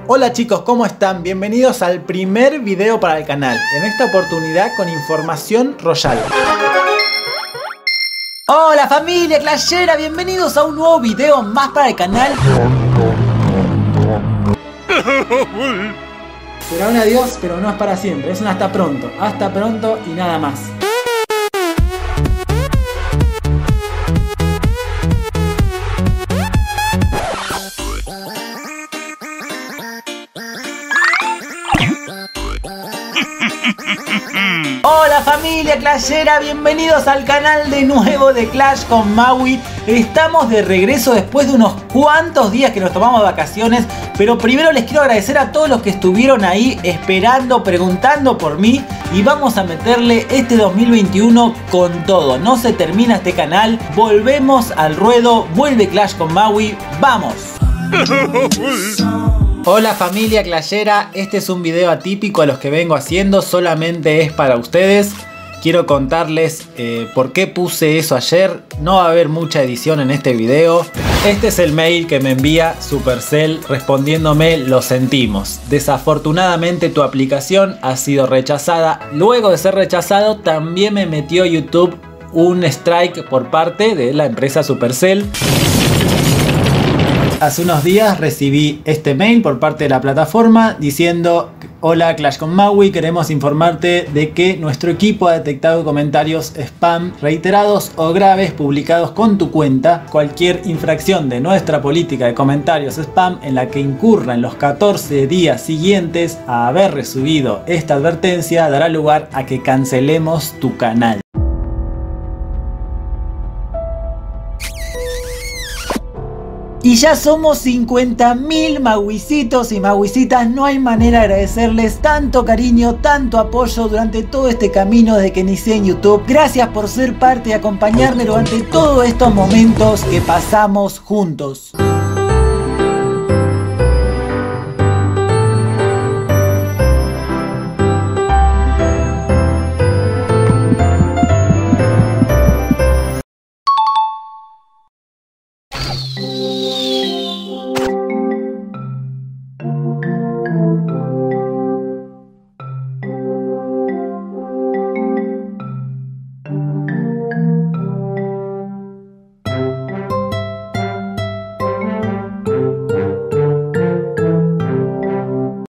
Hola chicos, ¿cómo están? Bienvenidos al primer video para el canal. En esta oportunidad con información royal. Hola familia Clashera, bienvenidos a un nuevo video más para el canal. Será un adiós, pero no es para siempre, es un hasta pronto. Hasta pronto y nada más. Hola familia Clashera, bienvenidos al canal de nuevo de Clash con Maui. Estamos de regreso después de unos cuantos días que nos tomamos vacaciones. Pero primero les quiero agradecer a todos los que estuvieron ahí esperando, preguntando por mí. Y vamos a meterle este 2021 con todo. No se termina este canal, volvemos al ruedo, vuelve Clash con Maui, ¡vamos! Hola familia Clashera, este es un video atípico a los que vengo haciendo, solamente es para ustedes. Quiero contarles por qué puse eso ayer, no va a haber mucha edición en este video. Este es el mail que me envía Supercell respondiéndome: lo sentimos. Desafortunadamente tu aplicación ha sido rechazada. Luego de ser rechazado también me metió YouTube un strike por parte de la empresa Supercell. Hace unos días recibí este mail por parte de la plataforma diciendo: hola Clash con Maui, queremos informarte de que nuestro equipo ha detectado comentarios spam reiterados o graves publicados con tu cuenta. Cualquier infracción de nuestra política de comentarios spam en la que incurra en los 14 días siguientes a haber recibido esta advertencia dará lugar a que cancelemos tu canal. Y ya somos 50.000 Mauicitos y Mauicitas, no hay manera de agradecerles tanto cariño, tanto apoyo durante todo este camino desde que inicié en YouTube. Gracias por ser parte y acompañarme durante todos estos momentos que pasamos juntos.